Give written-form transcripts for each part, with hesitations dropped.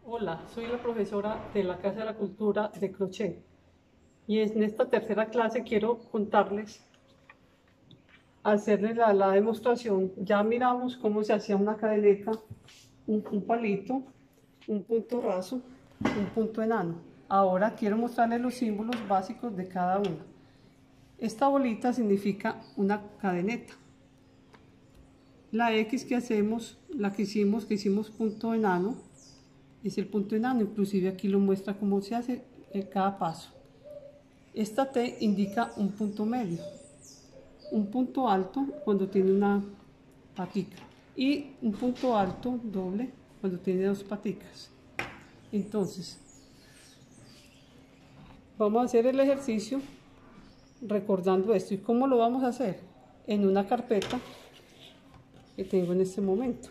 Hola, soy la profesora de la Casa de la Cultura de Crochet y en esta tercera clase quiero contarles, hacerles la demostración. Ya miramos cómo se hacía una cadeneta, un palito, un punto raso, un punto enano. Ahora quiero mostrarles los símbolos básicos de cada uno. Esta bolita significa una cadeneta. La X que hacemos, la que hicimos punto enano, es el punto enano, inclusive aquí lo muestra cómo se hace cada paso. Esta T indica un punto medio, un punto alto cuando tiene una patica y un punto alto doble cuando tiene dos paticas. Entonces, vamos a hacer el ejercicio recordando esto. ¿Y cómo lo vamos a hacer? En una carpeta que tengo en este momento.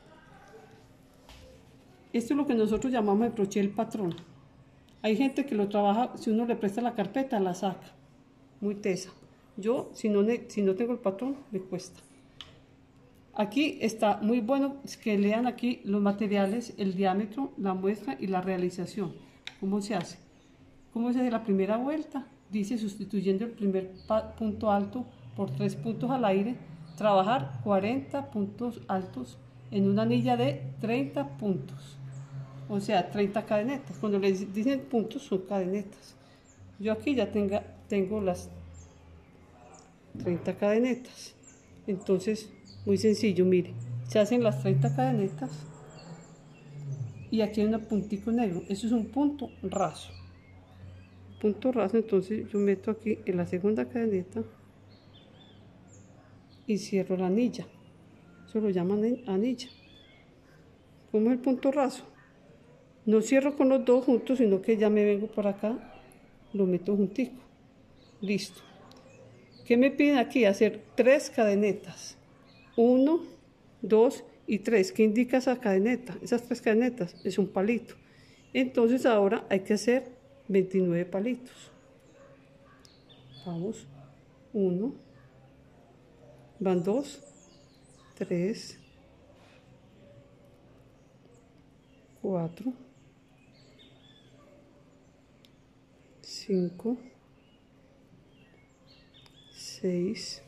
Esto es lo que nosotros llamamos el crochet el patrón. Hay gente que lo trabaja, si uno le presta la carpeta, la saca. Muy tesa. Yo, si no tengo el patrón, me cuesta. Aquí está muy bueno que lean aquí los materiales, el diámetro, la muestra y la realización. ¿Cómo se hace? ¿Cómo se hace la primera vuelta? Dice, sustituyendo el primer punto alto por 3 puntos al aire, trabajar 40 puntos altos en una anilla de 30 puntos. O sea, 30 cadenetas. Cuando les dicen puntos, son cadenetas. Yo aquí ya tengo las 30 cadenetas. Entonces, muy sencillo, mire, se hacen las 30 cadenetas y aquí hay un puntico negro. Eso es un punto raso. Punto raso, entonces yo meto aquí en la segunda cadeneta y cierro la anilla. Eso lo llaman anilla. ¿Cómo es el punto raso? No cierro con los dos juntos, sino que ya me vengo por acá, lo meto juntico. Listo. ¿Qué me piden aquí? Hacer 3 cadenetas. 1, 2 y 3. ¿Qué indica esa cadeneta? Esas 3 cadenetas es un palito. Entonces ahora hay que hacer 29 palitos. Vamos. 1, van 2, 3, 4, 5, 6,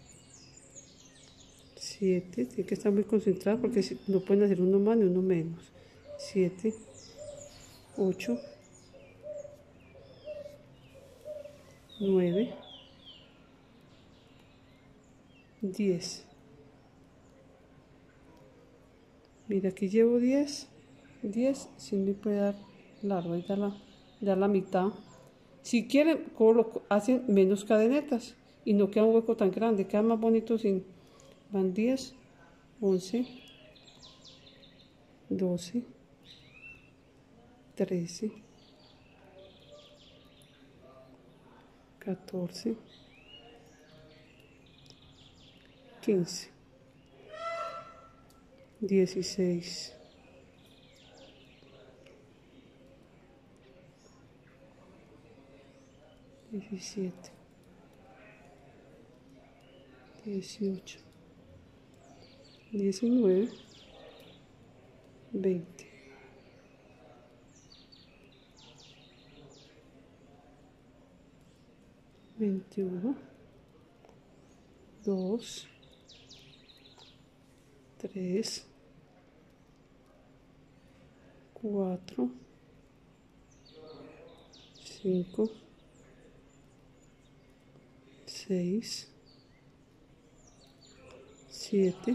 7, tiene que estar muy concentrado porque no pueden hacer uno más ni uno menos. 7, 8, 9, 10. Mira, aquí llevo 10, 10, si me puede dar largo, ahí da la mitad. Si quieren, hacen menos cadenetas y no queda un hueco tan grande, queda más bonito sin. Van 10, 11, 12, 13, 14, 15, 16, 17, 18, 19, 20, 21, 2, 3, 4, 5, 6, 7,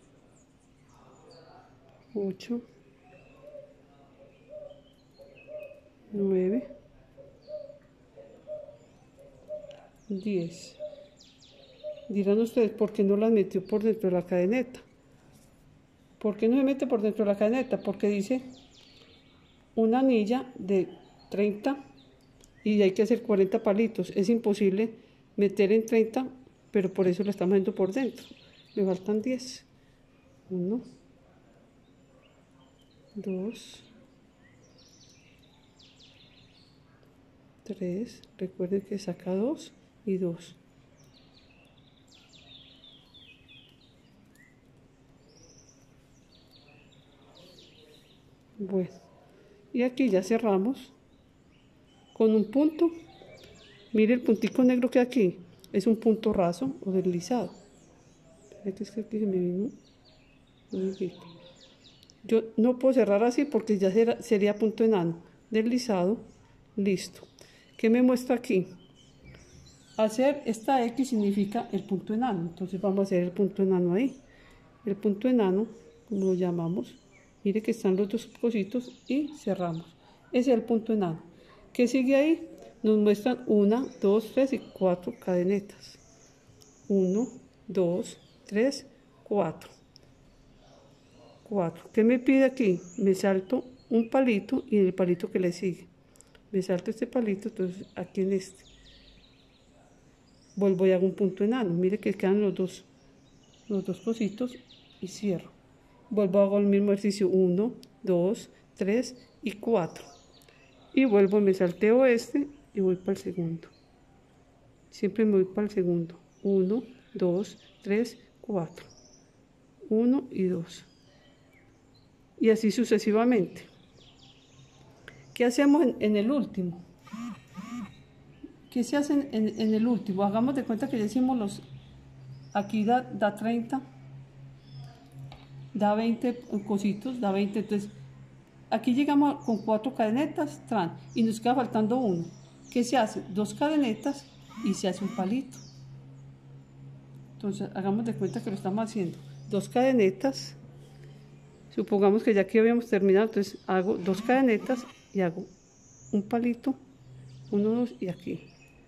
8, 9, 10. Dirán ustedes, ¿por qué no las metió por dentro de la cadeneta? ¿Por qué no se mete por dentro de la cadeneta? Porque dice una anilla de 30 y hay que hacer 40 palitos. Es imposible meter en 30, pero por eso la estamos metiendo por dentro. Me faltan 10. 1, 2, 3. Recuerden que saca 2 y 2. Bueno, Y aquí ya cerramos con un punto. Mire el puntico negro que aquí es un punto raso o deslizado. Es que aquí se me vino un poquito. Yo no puedo cerrar así porque ya sería punto enano. Deslizado, listo. ¿Qué me muestra aquí? Hacer esta X significa el punto enano. Entonces vamos a hacer el punto enano ahí. El punto enano, como lo llamamos, mire que están los dos cositos y cerramos. Ese es el punto enano. ¿Qué sigue ahí? Nos muestran 1, 2, 3 y 4 cadenetas. 1, 2, 3, 4. 4. ¿Qué me pide aquí? Me salto un palito y el palito que le sigue. Me salto este palito, entonces aquí en este. Vuelvo y hago un punto enano. Mire que quedan los dos cositos y cierro. Vuelvo a hago el mismo ejercicio. 1, 2, 3 y 4. Y vuelvo, me salteo este y voy para el segundo. Siempre me voy para el segundo. 1, 2, 3, 4. 1 y 2. Y así sucesivamente. ¿Qué hacemos en el último? ¿Qué se hace en el último? Hagamos de cuenta que ya hicimos los... Aquí da 30, da 20 cositos, da 20. Entonces, aquí llegamos con 4 cadenetas, y nos queda faltando uno. ¿Qué se hace? 2 cadenetas y se hace un palito. Entonces, hagamos de cuenta que lo estamos haciendo. 2 cadenetas. Supongamos que ya aquí habíamos terminado, entonces hago 2 cadenetas y hago un palito, 1, 2 y aquí.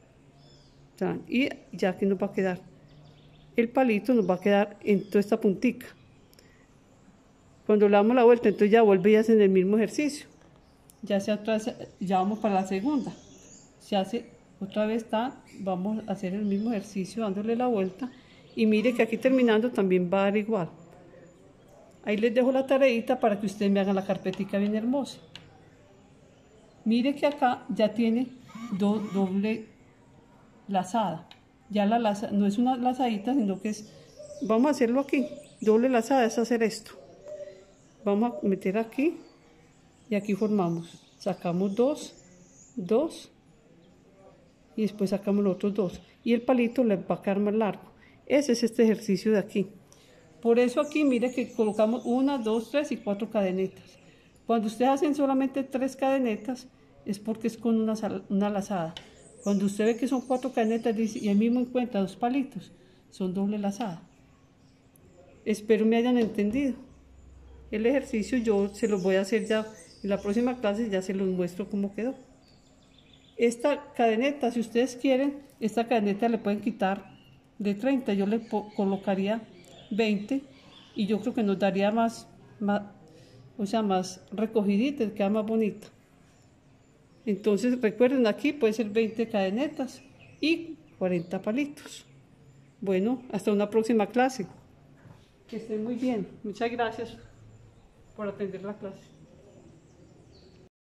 Y ya aquí nos va a quedar el palito, nos va a quedar en toda esta puntica. Cuando le damos la vuelta, entonces ya vuelve y hacen el mismo ejercicio. Ya vamos para la segunda. Se hace otra vez, vamos a hacer el mismo ejercicio dándole la vuelta. Y mire que aquí terminando también va a dar igual. Ahí les dejo la tareita para que ustedes me hagan la carpetica bien hermosa. Mire que acá ya tiene doble lazada. Ya la laza no es una lazadita, sino que es... Vamos a hacerlo aquí. Doble lazada es hacer esto. Vamos a meter aquí y aquí formamos. Sacamos 2, 2 y después sacamos los otros 2. Y el palito le va a quedar más largo. Ese es este ejercicio de aquí. Por eso aquí mire que colocamos 1, 2, 3 y 4 cadenetas. Cuando ustedes hacen solamente 3 cadenetas es porque es con una lazada. Cuando usted ve que son 4 cadenetas dice, y ahí mismo encuentra 2 palitos, son doble lazada. Espero me hayan entendido. El ejercicio yo se los voy a hacer ya en la próxima clase, ya se los muestro cómo quedó. Esta cadeneta, si ustedes quieren, esta cadeneta le pueden quitar de 30, yo le colocaría 20 y yo creo que nos daría más recogidita, queda más bonita. Entonces recuerden, aquí puede ser 20 cadenetas y 40 palitos. Bueno, hasta una próxima clase. Que estén muy bien. Muchas gracias por atender la clase.